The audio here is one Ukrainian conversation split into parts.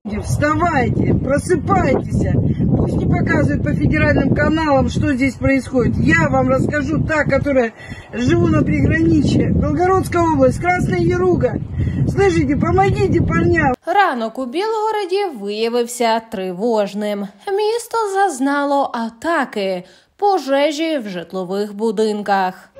Вставайте, просыпайтесь. Пусть не показывают по федеральным каналам, что здесь происходит. Я вам расскажу, та, которая живу на приграничье. Белгородская область, Красная Яруга. Слышите, помогите парням. Ранок у Білгороді виявився тривожним. Місто зазнало атаки, пожежі в житлових будинках.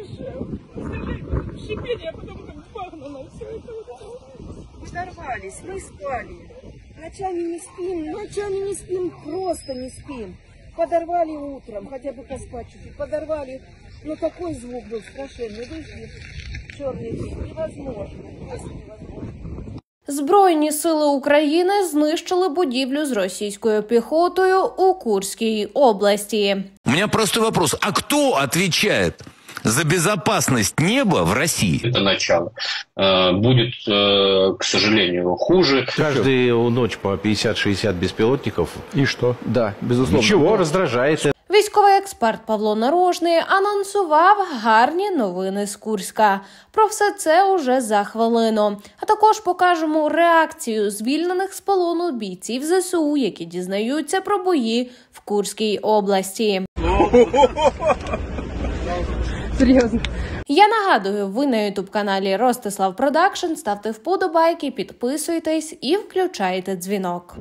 Подорвались, мы спали. Ночами не спим, просто не спим. Подорвали утром, хотя бы поспать чуть-чуть. Подорвали, но такой звук был страшенный. Вышли, черный день, невозможно, просто невозможно. Збройні сили України знищили будівлю з російською піхотою у Курській області. У меня простой вопрос. А кто отвечает за безопасность неба в России? Это начало. Будет, к сожалению, хуже. Каждую ночь по 50-60 беспилотников. И что? Да, безусловно. Ничего, раздражает. Військовий експерт Павло Нарожний анонсував гарні новини з Курська. Про все це уже за хвилину. А також покажемо реакцію звільнених з полону бійців ЗСУ, які дізнаються про бої в Курській області. Серьезно. Я нагадую, ви на ютуб-каналі Ростислав Продакшн, ставте вподобайки, підписуйтесь і включайте дзвінок.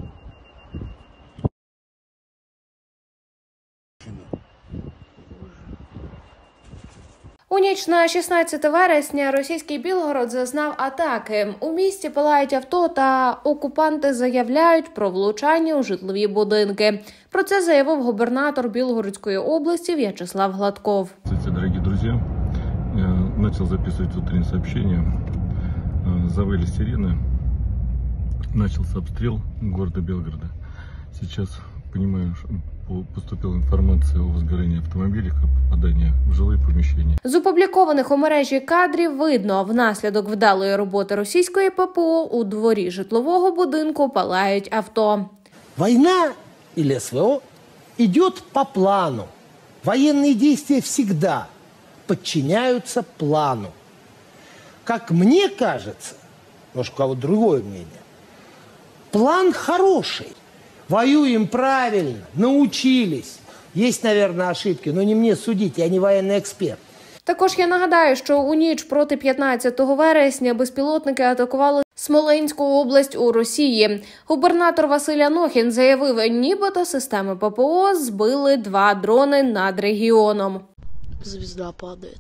У ніч на 16 вересня російський Білгород зазнав атаки. У місті палають авто та окупанти заявляють про влучання у житлові будинки. Про це заявив губернатор Білгородської області В'ячеслав Гладков. Здравствуйте, дорогие друзья. Я начал записывать утреннее сообщение. Завыли сирены. Начался обстрел города Белгорода. Сейчас понимаю, что поступила інформація у возгоренні автомобілів та попадання в жилі поміщення. З опублікованих у мережі кадрів видно, внаслідок вдалої роботи російської ППО у дворі житлового будинку палають авто. Война или СВО идет по плану. Военные действия всегда подчиняются плану. Как мне кажется, может, у кого другое мнение, план хороший. Воюем правильно, научились. Есть, наверное, ошибки, но не мне судить, я не военный эксперт. Також я нагадаю, що у ніч проти 15 вересня безпілотники атакували Смоленську область у Росії. Губернатор Василь Анохін заявив, нібито системи ППО збили 2 дрони над регіоном. Звезда падає.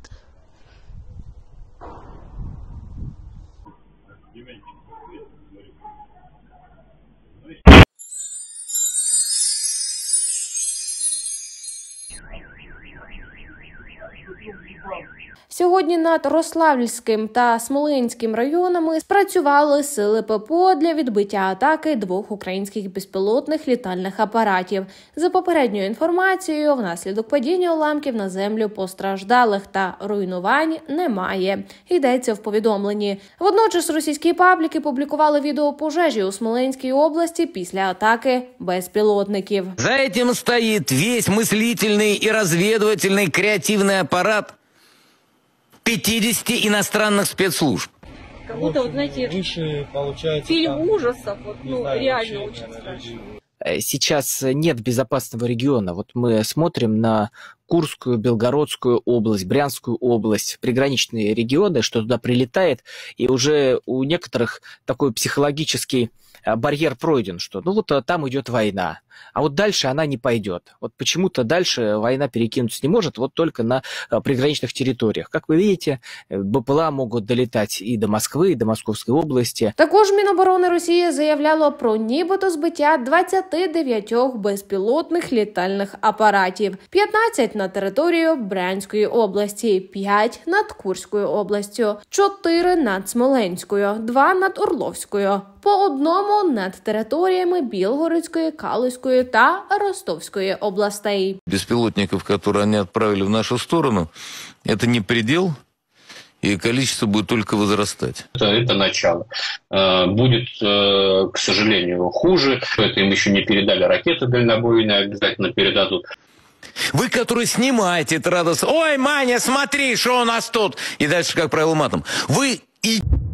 Сьогодні над Рославльським та Смоленським районами спрацювали сили ППО для відбиття атаки 2 українських безпілотних літальних апаратів. За попередньою інформацією, внаслідок падіння уламків на землю постраждалих та руйнувань немає. Йдеться в повідомленні. Водночас російські пабліки публікували відео пожежі у Смоленській області після атаки безпілотників. За цим стоїть весь мислительний і розвідувальний креативний апарат 50 иностранных спецслужб. Как будто, вот, знаете, фильм ужасов, вот, ну, реально очень страшно. Сейчас нет безопасного региона. Вот мы смотрим на Курскую, Белгородскую область, Брянскую область, приграничные регионы, что туда прилетает, и уже у некоторых такой психологический барьер пройден, что ну вот там идет война, а вот дальше она не пойдет. Вот почему-то дальше война перекинуться не может, вот только на приграничных территориях. Как вы видите, БПЛА могут долетать и до Москвы, и до Московской области. Також Міноборони Росії заявляло про нібито збиття 29 безпілотних літальних апаратів. 15 на територію Брянської області, 5 над Курською областю, 4 над Смоленською, 2 над Орловською, по одному над територіями Білгородської, Калузької та Ростовської областей. Беспилотников, которые они отправили в нашу сторону, это не предел, и количество будет только возрастать. Это начало. Будет, к сожалению, хуже. Это им еще не передали ракеты дальнобойные, обязательно передадут. Вы, которые снимаете это радостно, ой, Маня, смотри, что у нас тут, и дальше, как правило, матом. Вы и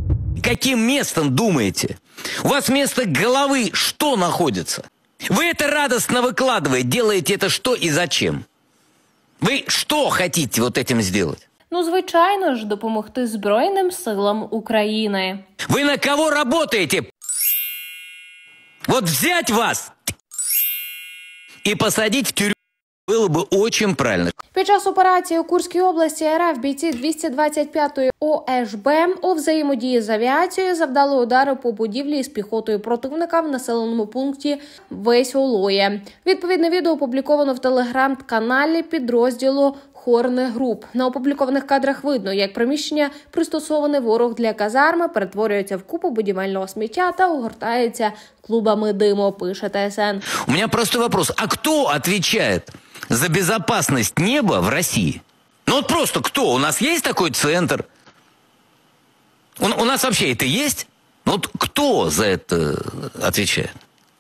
каким местом думаете? У вас вместо головы что находится? Вы это радостно выкладываете, делаете это что и зачем? Вы что хотите вот этим сделать? Ну, звичайно ж, допомогти Збройним силам України. Вы на кого работаете? Вот взять вас и посадить в тюрьму было бы очень правильно. Під час операції у Курській області РФ бійці 225-ї ОШБ у взаємодії з авіацією завдали удари по будівлі із піхотою противника в населеному пункті Весь-Олоє. Відповідне відео опубліковано в телеграм-каналі підрозділу Хорне Груп. На опублікованих кадрах видно, як приміщення, пристосоване ворог для казарми, перетворюється в купу будівельного сміття та огортається клубами диму, пише ТСН. У меня просто вопрос, а кто отвечает за безопасность неба в России? Ну вот просто кто? У нас есть такой центр? У нас вообще это есть? Ну вот кто за это отвечает?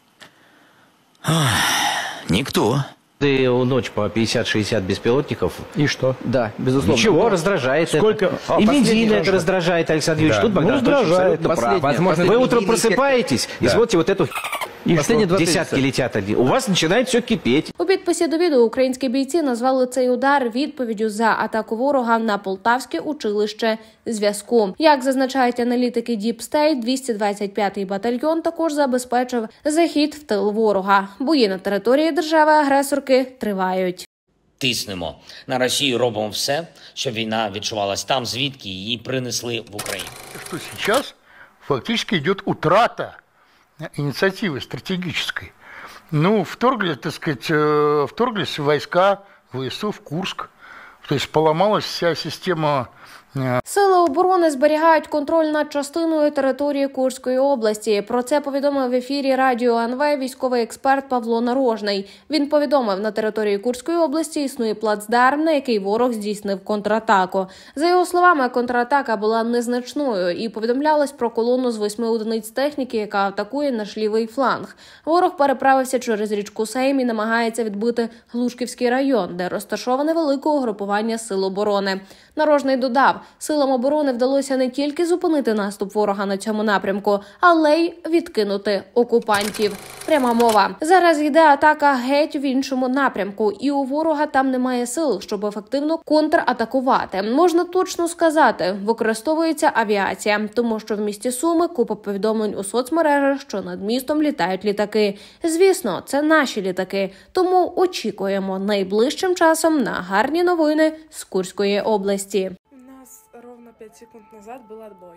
Никто. Ночь по 50-60 беспилотников. И что? Да, безусловно. Ничего, раздражает. Сколько? Это. И медийно это раздражает, Александр Юрьевич. Да. Тут Богдан раздражает. Возможно, вы утром просыпаетесь и смотрите вот эту и десятки летят один. У вас начинает все кипеть. У підписі до відео українські бійці назвали цей удар відповіддю за атаку ворога на Полтавське училище зв'язку. Як зазначають аналітики Deep State, 225-й батальйон також забезпечив захід в тил ворога. Бої на території держави-агресорки тривають. Тиснемо на Росію, робимо все, щоб війна відчувалась там, звідки її принесли в Україну. Что сейчас фактически идет утрата инициативы стратегической. Ну, вторглись войска ВСУ в Курск. То есть поломалась вся система. Сили оборони зберігають контроль над частиною території Курської області. Про це повідомив в ефірі радіо НВ військовий експерт Павло Нарожний. Він повідомив, на території Курської області існує плацдарм, на який ворог здійснив контратаку. За його словами, контратака була незначною і повідомлялось про колону з 8 одиниць техніки, яка атакує наш лівий фланг. Ворог переправився через річку Сейм і намагається відбити Глушківський район, де розташоване велике угрупування сил оборони. Нарожний додав, силам оборони вдалося не тільки зупинити наступ ворога на цьому напрямку, але й відкинути окупантів. Пряма мова. Зараз йде атака геть в іншому напрямку, і у ворога там немає сил, щоб ефективно контратакувати. Можна точно сказати, використовується авіація, тому що в місті Суми купа повідомлень у соцмережах, що над містом літають літаки. Звісно, це наші літаки, тому очікуємо найближчим часом на гарні новини з Курської області. У нас ровно 5 секунд назад был отбой.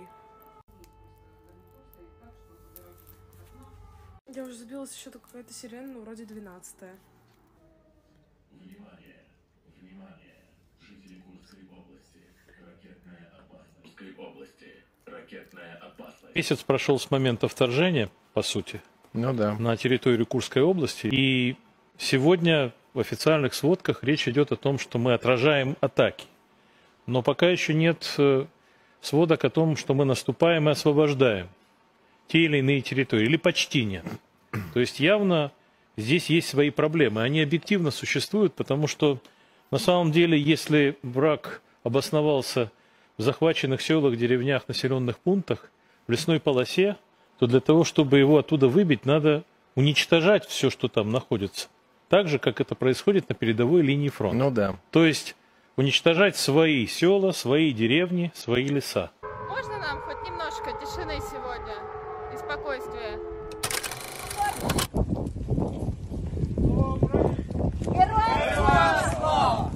Я уже забилась, еще какая-то сирена, но вроде 12-я. Внимание! Внимание! Жители Курской области. Ракетная опасность. Курской области. Ракетная опасность. Месяц прошел с момента вторжения, по сути, на территорию Курской области. И сегодня в официальных сводках речь идет о том, что мы отражаем атаки. Но пока еще нет сводок о том, что мы наступаем и освобождаем те или иные территории, или почти нет. То есть явно здесь есть свои проблемы. Они объективно существуют, потому что на самом деле, если враг обосновался в захваченных селах, деревнях, населенных пунктах, в лесной полосе, то для того, чтобы его оттуда выбить, надо уничтожать все, что там находится. Так же, как это происходит на передовой линии фронта. Ну да. То есть уничтожать свои села, свои деревни, свои леса. Можно нам хоть немножко тишины сегодня и спокойствия? Героям слава!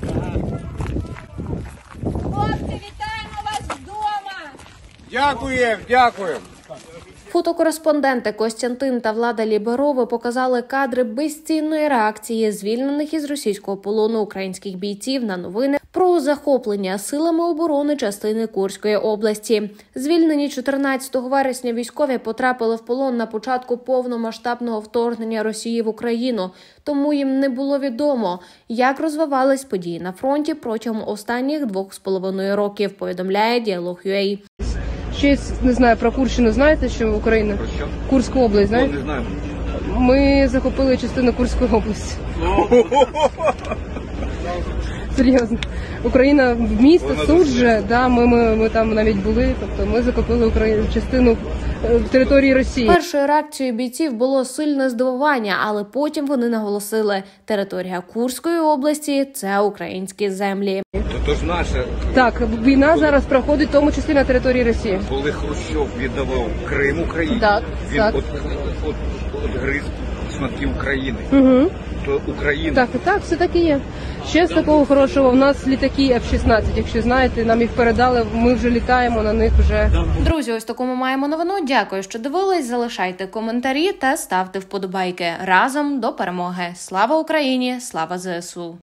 Хлопці, вітаємо вас вдома! Дякуємо, дякуємо! Фотокореспонденти Костянтин та Влада Ліберови показали кадри безцінної реакції звільнених із російського полону українських бійців на новини про захоплення силами оборони частини Курської області. Звільнені 14 вересня військові потрапили в полон на початку повномасштабного вторгнення Росії в Україну, тому їм не було відомо, як розвивались події на фронті протягом останніх 2,5 років, повідомляє Діалог.ua. Щось, не знаю, про Курщину знаєте, що Україна? Про що? Курську область, знаєте? Не знаю. Ми захопили частину Курської області. Серйозно. Україна місто, суджа, да, ми там навіть були, тобто ми захопили частину території Росії. Першою реакцією бійців було сильне здивування, але потім вони наголосили, територія Курської області – це українські землі. То ж наша. Так, війна зараз проходить в тому числі на території Росії. Коли Хрущов віддавав Крим Україні, так, він так. от гриз шматки України. Угу. То Україна. Так, все так і є. Ще з такого хорошого, в нас літаки F-16, якщо знаєте, нам їх передали, ми вже літаємо на них вже. Друзі, ось таку ми маємо новину. Дякую, що дивились. Залишайте коментарі та ставте вподобайки. Разом до перемоги. Слава Україні! Слава ЗСУ!